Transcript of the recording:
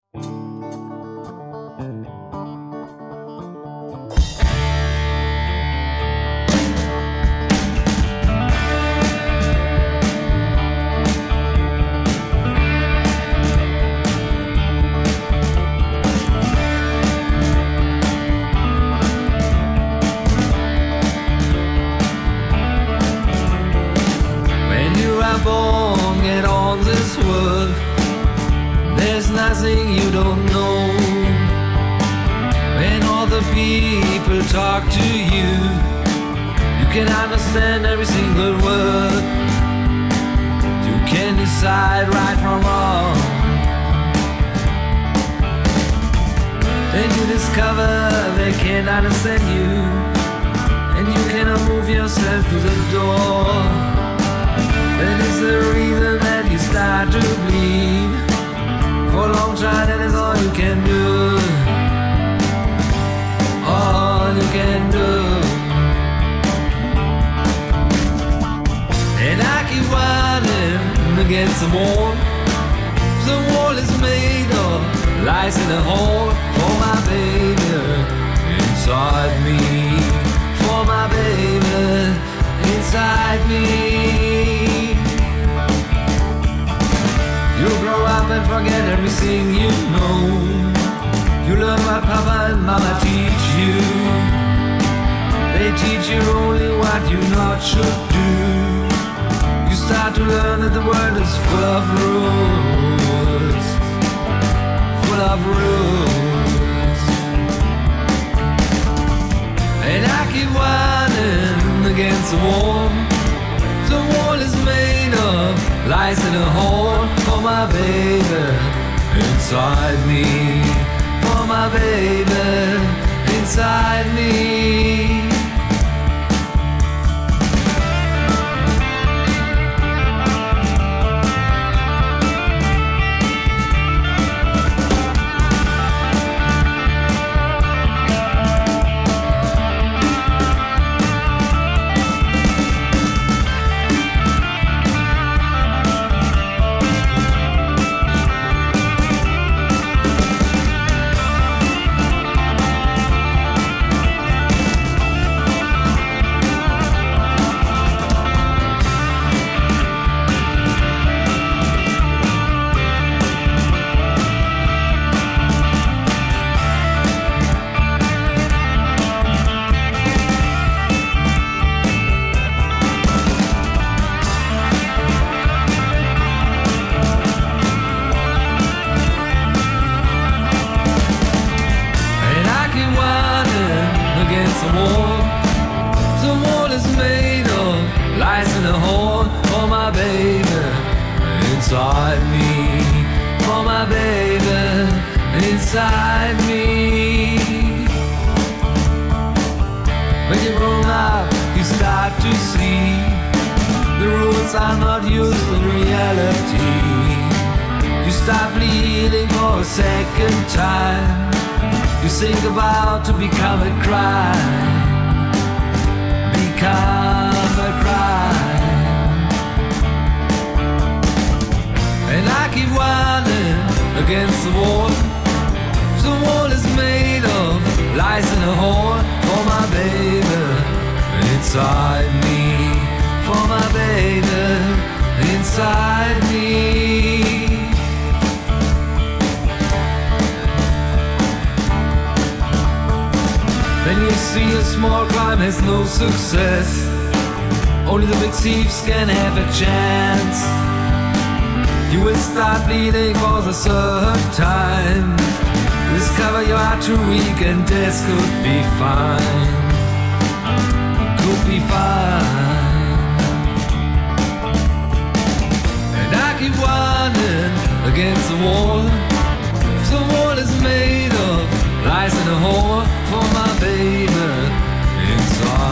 Born, get on this world. There's nothing you don't know. When all the people talk to you, you can understand every single word. You can decide right from wrong. Then you discover they can't understand you, and you cannot move yourself to the door. That is the reason that you start to bleed. For a long time, that is all you can do. All you can do. And I keep running against the wall. The wall is made of lies in a hole. For my baby inside me. For my baby inside me. You grow up and forget everything you know. You learn what Papa and Mama teach you. They teach you only what you not should do. You start to learn that the world is full of rules. Full of rules. And I keep running against the wall. The wall is made of lies in a hole. For my baby inside me. For my baby inside me. The wall is made of lies in a hole. For my baby inside me. For my baby inside me. When you're grown up, you start to see the rules are not used in reality. You start bleeding for a second time. You think about to become a crime. Become a crime. And I keep running against the wall. The wall is made of lies in a hole. For my baby inside me. For my baby inside me. When you see a small crime has no success, only the big thieves can have a chance. You will start bleeding for the third time. Discover you are too weak and death could be fine. Could be fine. And I keep running against the wall. The wall is made of lies in a hole. For my baby inside